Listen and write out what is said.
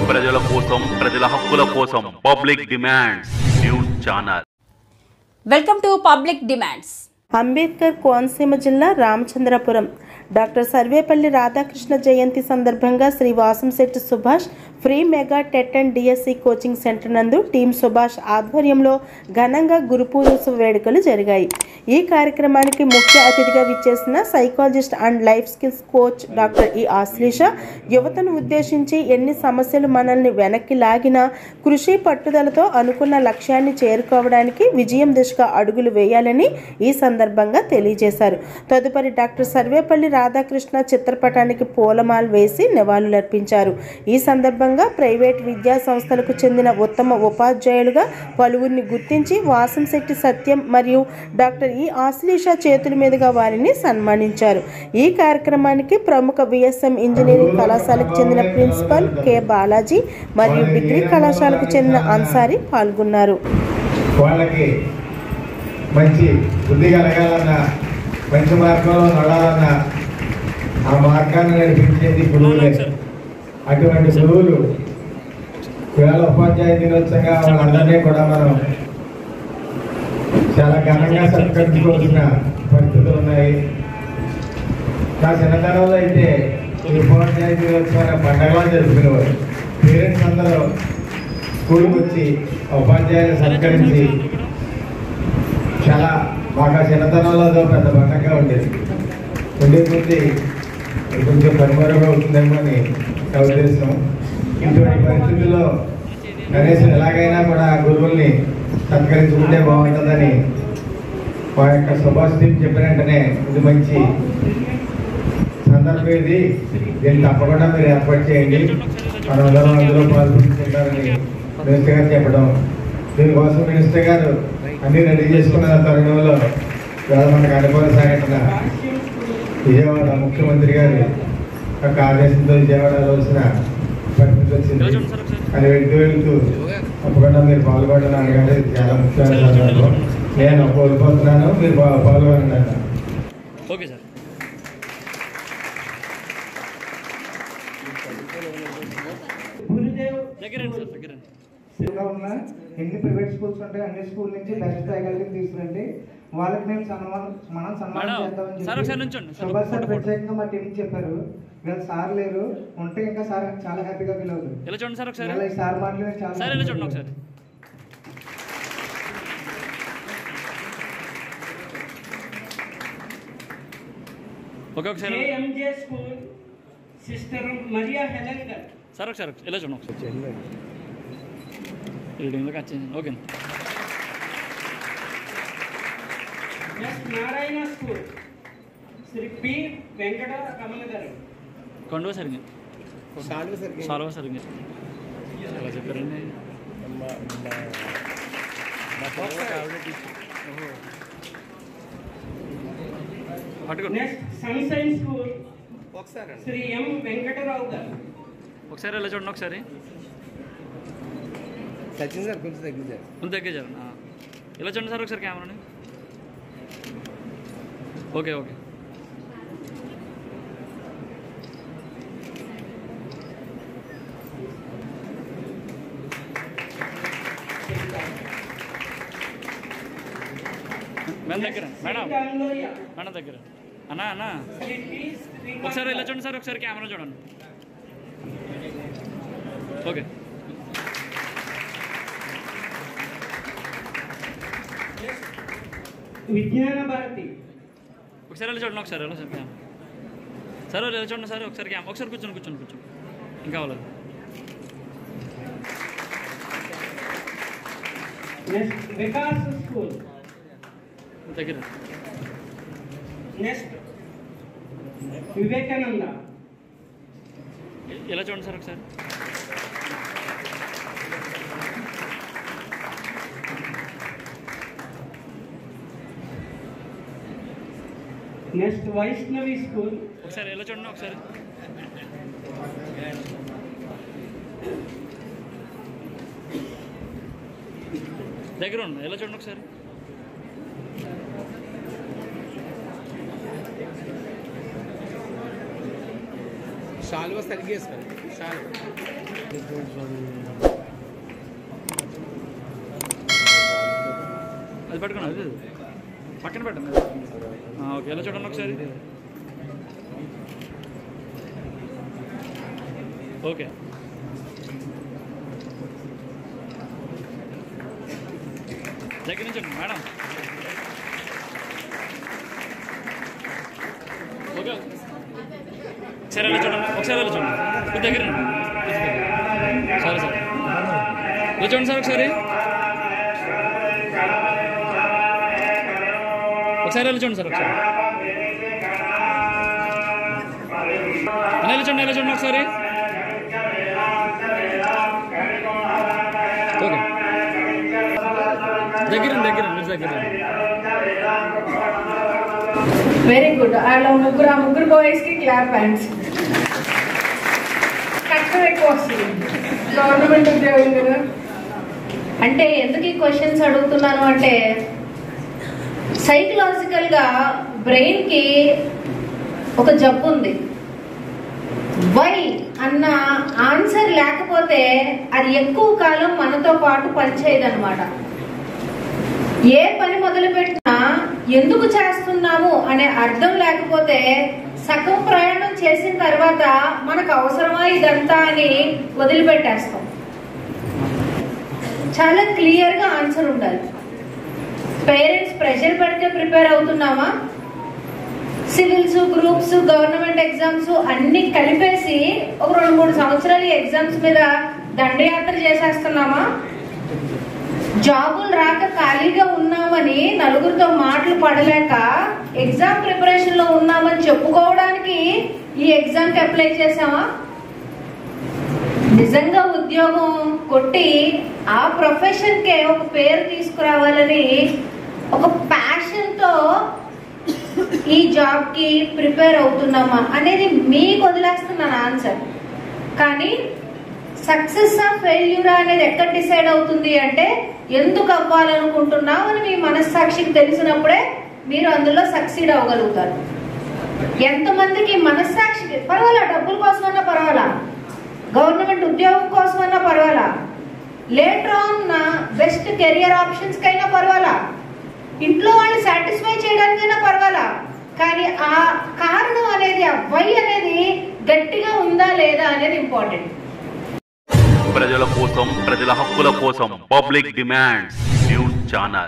ప్రజల కోసం, ప్రజల హక్కుల కోసం public demands news channel. Welcome to public demands. Ambedkar Konaseema జిల్లా రామచంద్రపురం డాక్టర్ సర్వేపల్లి రాధాకృష్ణ జయంతి సందర్భంగా Sri Vasamsetti Subhash free mega TET and DSC coaching centre నందు టీం సుభాష్ ఆధ్వర్యంలో ఘనంగా గురు పూజోత్సవ వేడుకలు జరిగాయి. ఈ కార్యక్రమానికి ముఖ్య అతిథిగా విచ్చేసిన psychologist and life skills coach doctor E Ashlesha యువతను ఉద్దేశించి ఎన్ని సమస్యలు మనల్ని వెనక్కి లాగినా కృషి పట్టుదలతో అనుకున్న లక్ష్యాన్ని చేరుకోవడానికి విజయం దిశగా అడుగులు వేయాలని ఈ సందర్భంగా తెలియజేశారు. తదుపరి డాక్టర్ సర్వేపల్లి రాధాకృష్ణ చిత్రపటానికి పూలమాల వేసి నివాళులర్పించారు. ఈ సందర్భంగా ప్రైవేట్ విద్యా సంస్థలకు చెందిన ఉత్తమ ఉపాధ్యాయులుగా పలువురిని గుర్తించి వాసంశెట్టి సత్యం మరియు డాక్టర్ ఈ ఆశ్లేష చేతుల మీదుగా వారిని సన్మానించారు. ఈ కార్యక్రమానికి ప్రముఖ విఎస్ఎం ఇంజనీరింగ్ కళాశాలకు చెందిన ప్రిన్సిపల్ కె బాలాజీ మరియు డిగ్రీ కళాశాలకు చెందిన అన్సారీ పాల్గొన్నారు. మంచి బుద్ధి కలగాలన్న, మంచి మార్గంలో నడాలన్న ఆ మార్గాన్ని నడిపించేది గురువులే. అటువంటి గురువులు ఇవాళ ఉపాధ్యాయ దినోత్సవంగా వాళ్ళందరినీ కూడా మనం చాలా ఘనంగా సత్కరించుకోవాల్సిన పరిస్థితులు ఉన్నాయి. నా చిన్నతనంలో అయితే ఈ ఉపాధ్యాయ దినోత్సవాన్ని పండగలా జరుపుకునేవారు. పేరెంట్స్ అందరూ స్కూల్కి వచ్చి ఉపాధ్యాయులు సత్కరించి చాలా బాగా చిన్నతనంలో పెద్ద పండగగా ఉండేది. ఉండే కొద్ది కొంచెం పరిమరుగా అవుతుందేమో అని ఉద్దేశం. ఇటువంటి పరిస్థితుల్లో కనీసం ఎలాగైనా కూడా గురువుల్ని సత్కరించుకుంటే బాగుంటుందని మా యొక్క సుభాష్ టీం చెప్పిన వెంటనే ఇది మంచి సందర్భం, ఇది దీన్ని తప్పకుండా మీరు ఏర్పాటు చేయండి, మనందరం అందులో పాల్గొంటుంటారని మినిస్టర్ గారు చెప్పడం. దీనికోసం మినిస్టర్ గారు అన్ని రెడీ చేసుకున్న తరుణంలో ఇవాళ మనకు అనుకూల సంఘటన విజయవాడ ముఖ్యమంత్రి గారి యొక్క ఆదేశంతో విజయవాడ వెళ్ళవలసిన పరిస్థితి వచ్చింది. అది వెళ్తూ తప్పకుండా మీరు పాల్గొనడం అనగానే చాలా ముఖ్యమైన సందర్భం. నేను కోల్పోతున్నాను, మీరు పాల్గొనండి. Okay sir. ఎన్ని ప్రైవేట్ స్కూల్స్ ఉంటాయి, అన్ని స్కూల్ నుంచి బెస్ట్ ఫ్యాకల్టీని తీసుకురండి, వాళ్ళకి మేము మనం సన్మానం చేద్దామని సుభాష్ సార్ ప్రత్యేకంగా మా టీం చెప్పారు. వీళ్ళ సార్ లేరు, ఉంటే ఇంకా సార్ చాలా హ్యాపీగా ఫీల్ అవుతుంది. ఈ సార్ మాటలు చాలా సిస్టర్ మరియా హెలెన్ గారు సార్ ఒకసారి ఎలా చూడండి ఒకసారి రీడింగ్లోకి వచ్చింది. Okay. Narayana school Sri P Venkata Kamala గారు కొండవ సరిగ్గా సాల్వ సరిగ్గా ఎలా చెప్పారండి. Sunshine school Sri M Venkatarao గారు ఒకసారి ఎలా చూడండి ఒకసారి కొంచెం తగ్గించారు. ఇలా చూడండి సార్ ఒకసారి కెమెరాని. Okay okay. మేడం దగ్గర మేడం దగ్గర అన్నా అన్నా ఒకసారి ఇలా చూడండి సార్ ఒకసారి కెమెరా చూడండి. ఓకే. విజ్ఞాన భారతి ఒకసారి ఎలా చూడండి ఒకసారి ఎలా సార్ సార్ ఎలా చూడండి సార్ ఒకసారి ఒకసారి కూర్చోండి ఇంకా అవ్వలేదు. వికాస్ స్కూల్ దగ్గర నెక్స్ట్ వివేకానంద ఎలా చూడండి సార్ ఒకసారి. నెక్స్ట్ వైష్ణవి స్కూల్ ఒకసారి ఎలా చూడండి ఒకసారి. దగ్గర ఉండి ఎలా చూడండి ఒకసారి. शाल व सलगे सर शाल అది పట్టుకోండి, అది పక్కన పెట్టండి. ఓకే, ఎలా చూడండి ఒకసారి. ఓకే, దగ్గర నుంచి మేడం. ఓకే, ఒకసారి ఎలా చూడండి, ఒకసారి ఎలా చూడండి, కొద్ది దగ్గర సరే సార్, ఇలా చూడండి సార్ ఒకసారి. ఒకసారి ఎలా చూడండి సార్, ఒకసారి ఎలా చూడండి, ఎలా చూడండి ఒకసారి. ఓకే, దగ్గర దగ్గర మీరు దగ్గర. Very good. ఆ ముగ్గురు బాయ్స్ కి క్లాప్ హ్యాండ్స్. కష్టం ఎక్కువ వస్తుంది గవర్నమెంట్ ఉద్యోగం కదా. అంటే ఎందుకు ఈ క్వశ్చన్స్ అడుగుతున్నాను అంటే, సైకలాజికల్ గా బ్రెయిన్ కి ఒక జబ్బు ఉంది. వై అన్న ఆన్సర్ లేకపోతే అది ఎక్కువ కాలం మనతో పాటు పనిచేయదన్నమాట. ఏ పని మొదలు పెట్టినా ఎందుకు చేస్తున్నాము అనే అర్థం లేకపోతే సగం ప్రయాణం చేసిన తర్వాత మనకు అవసరమా ఇదంతా అని వదిలిపెట్టేస్తాం. చాలా క్లియర్ గా ఆన్సర్ ఉండాలి. పేరెంట్స్ ప్రెషర్ పెడితే ప్రిపేర్ అవుతున్నామా? సివిల్స్, గ్రూప్స్, గవర్నమెంట్ ఎగ్జామ్స్ అన్ని కలిపేసి ఒక 2-3 సంవత్సరాలు ఈ ఎగ్జామ్స్ మీద దండయాత్ర చేసేస్తున్నామా? జాబులు రాక ఖాళీగా ఉన్నామని నలుగురితో మాటలు పడలేక ఎగ్జామ్ ప్రిపరేషన్ లో ఉన్నామని చెప్పుకోవడానికి ఈ ఎగ్జామ్ కి అప్లై చేసామా? నిజంగా ఉద్యోగం కొట్టి ఆ ప్రొఫెషన్ కే ఒక పేరు తీసుకురావాలని ఒక ప్యాషన్ తో ఈ జాబ్ కి ప్రిపేర్ అవుతున్నామా అనేది మీకు వదిలేస్తున్నాను ఆన్సర్. కానీ సక్సెస్ ఆ ఫెయిల్యూరా అనేది ఎక్కడ డిసైడ్ అవుతుంది అంటే, ఎందుకు అవ్వాలనుకుంటున్నావు అని మీ మనస్సాక్షికి తెలిసినప్పుడే మీరు అందులో సక్సీడ్ అవ్వగలుగుతారు. ఎంతమందికి మనస్సాక్షికి పర్వాలా, డబ్బుల కోసమన్నా పర్వాలా, గవర్నమెంట్ ఉద్యోగం కోసమన్నా పర్వాలా, later on best career options కైనా పర్వాలా, ఇంట్లో వాళ్ళని సాటిస్ఫై చేయడానికైనా పర్వాలా, కానీ ఆ కారణం అనేది, ఆ వై అనేది గట్టిగా ఉందా లేదా అనేది ఇంపార్టెంట్. ప్రజల కోసం, ప్రజల హక్కుల కోసం పబ్లిక్ డిమాండ్స్ న్యూస్ ఛానల్.